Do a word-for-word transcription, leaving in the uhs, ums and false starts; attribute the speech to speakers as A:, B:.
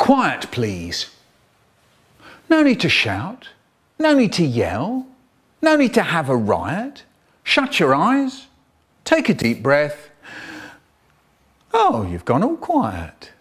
A: Quiet, please. No need to shout. No need to yell. No need to have a riot. Shut your eyes. Take a deep breath. Oh, you've gone all quiet.